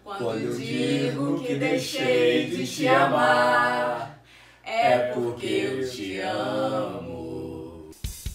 Quando digo que deixei de te amar, é porque eu te amo.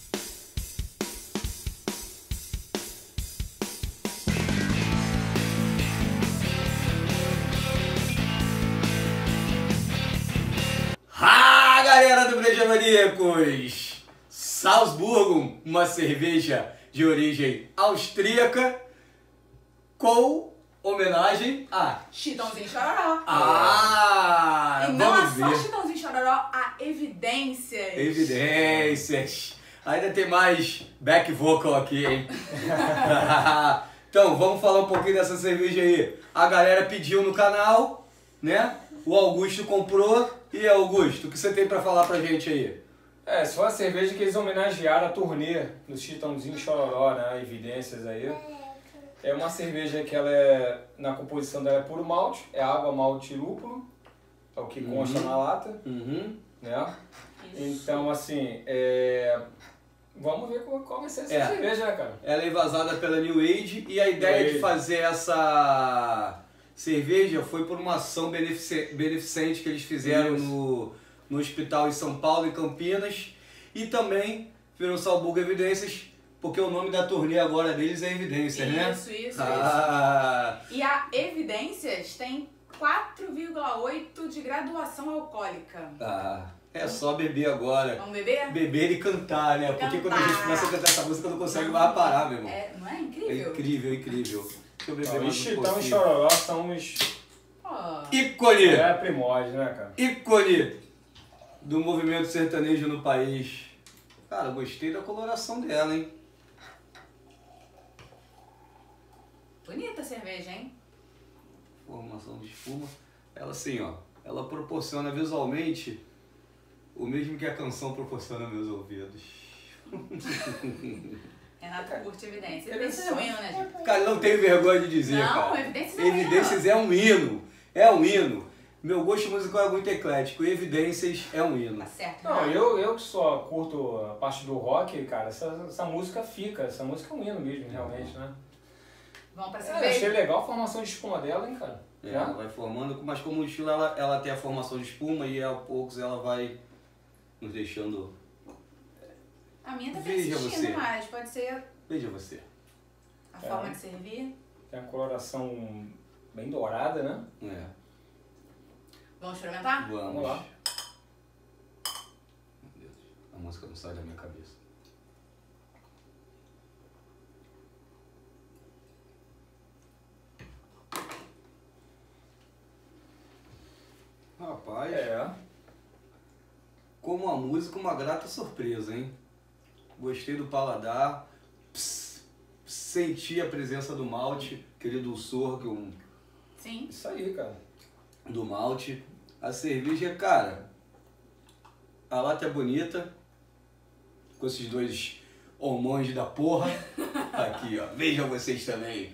Ah, galera do Breja Maníacos! Salzburgo, uma cerveja de origem austríaca com homenagem a Chitãozinho Chororó. Ah! E não vamos é só ver. Chitãozinho Chororó, a Evidências. Evidências. Ainda tem mais back vocal aqui, hein? Então, vamos falar um pouquinho dessa cerveja aí. A galera pediu no canal, né? O Augusto comprou. E aí, Augusto, o que você tem pra falar pra gente aí? Se for a cerveja que eles homenagearam a turnê do Chitãozinho Chororó, né? Evidências aí. É uma cerveja que ela é, na composição dela é puro malte, é água, malte e lúpulo, é o que consta na lata, né? Isso. Então, assim, vamos ver qual vai ser essa cerveja, né, cara? Ela é envasada pela New Age e a ideia de fazer essa cerveja foi por uma ação beneficente que eles fizeram no hospital em São Paulo, em Campinas, e também pelo Salzburgo Evidências, porque o nome da turnê agora deles é Evidências, né? Isso. E a Evidências tem 4,8 de graduação alcoólica. É só beber agora. Vamos beber? Beber e cantar, né? Porque quando a gente começa a cantar essa música, não consegue mais parar, meu irmão. Não é incrível? É incrível, incrível. Deixa eu beber mais um Chitão e pouquinho. Chororó são os Ícone! primórdios, né, cara? Ícone do movimento sertanejo no país. Cara, gostei da coloração dela, hein? Bonita a cerveja, hein? Formação de espuma. Ela assim, ó. Ela proporciona visualmente o mesmo que a canção proporciona aos meus ouvidos. Renato curte Evidências. Evidências é um hino, né, gente? Cara, não tenho vergonha de dizer, Não, cara. Evidências é um hino. Evidências é um hino. É um hino. Meu gosto musical é muito eclético. Evidências é um hino. Tá certo. Não, Renato. eu que só curto a parte do rock, cara, essa música fica, essa música é um hino mesmo, realmente, né? Vamos pra Eu cerveja? achei legal a formação de espuma dela, hein, cara? Ela vai formando, mas como o estilo ela tem a formação de espuma e aos poucos ela vai nos deixando... A minha tá Veja persistindo você. mais. Pode ser Veja você. a forma de servir. Tem uma coloração bem dourada, né? Vamos experimentar? Vamos lá. Meu Deus, a música não sai da minha cabeça. Rapaz, como a música, uma grata surpresa, hein? Gostei do paladar, senti a presença do malte, aquele dulçor Sim. Isso aí, cara. do malte. A cerveja, cara, a lata é bonita, com esses dois hormônios da porra. Aqui, ó, vejam vocês também.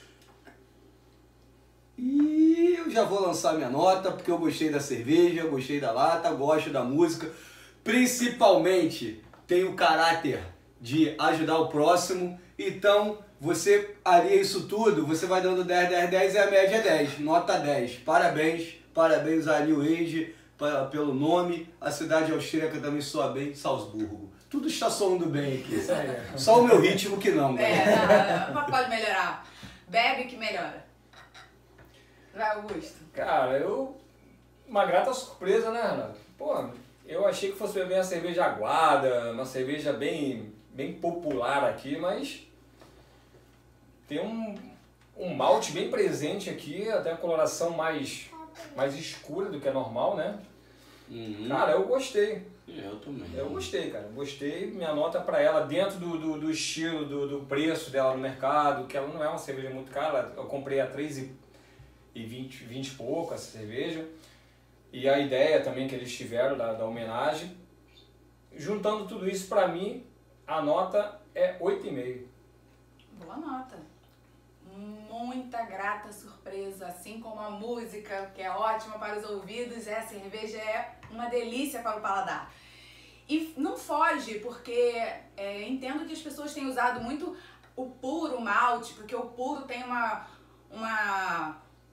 E eu já vou lançar minha nota, porque eu gostei da cerveja, eu gostei da lata, gosto da música. Principalmente, tem o caráter de ajudar o próximo. Então, você alia isso tudo, você vai dando 10, 10, 10 e a média é 10. Nota 10. Parabéns à New Age pelo nome. A cidade austríaca também soa bem, Salzburgo. Tudo está soando bem aqui. Só o meu ritmo que não, galera. Não, pode melhorar. Bebe que melhora. Vai, Augusto. Cara, uma grata surpresa, né, Renato? Pô, eu achei que fosse beber uma cerveja aguada, uma cerveja bem popular aqui, mas tem um malte bem presente aqui, até a coloração mais escura do que é normal, né? Cara, eu gostei. Eu também. Eu gostei, cara. Gostei. Minha nota pra ela, dentro do estilo, do preço dela no mercado, que ela não é uma cerveja muito cara. Eu comprei a 3,20 e pouco essa cerveja. E a ideia também que eles tiveram da homenagem. Juntando tudo isso, pra mim, a nota é 8,5. Boa nota. Muita grata surpresa, assim como a música, que é ótima para os ouvidos, a cerveja é uma delícia para o paladar. E não foge, porque entendo que as pessoas têm usado muito o puro malte, porque o puro tem uma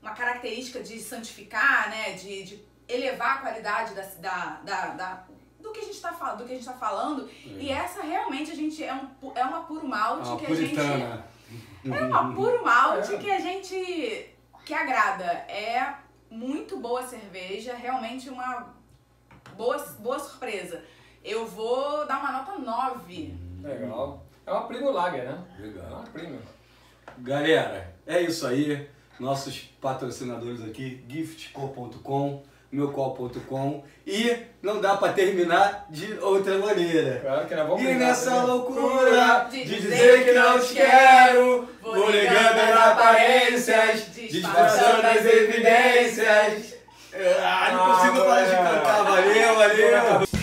característica de santificar, né? De elevar a qualidade do que a gente tá falando. E essa realmente a gente é uma puro malte que puritana. É uma puro malte que a gente que agrada. É muito boa cerveja, realmente uma boa surpresa. Eu vou dar uma nota 9. Legal. É uma Premium Lager, né? Legal. É uma Premium. Galera, é isso aí. Nossos patrocinadores aqui, giftco.com, meucol.com, e não dá pra terminar de outra maneira. Claro que nós vamos E brindar nessa também. loucura de dizer que não te quero, vou negando as aparências, disfarçando as evidências. Não consigo parar de cantar. Valeu.